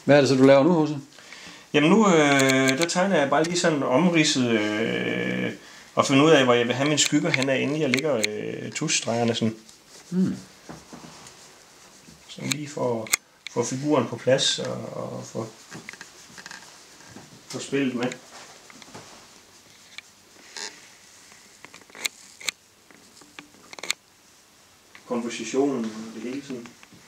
Hvad er det så, du laver nu, Husse? Jamen nu, der tegner jeg bare lige sådan omridset og finde ud af, hvor jeg vil have mine skygger hen af, inden jeg lægger tusstregerne sådan. Sådan lige for få figuren på plads og få spillet med. Kompositionen og det hele sådan.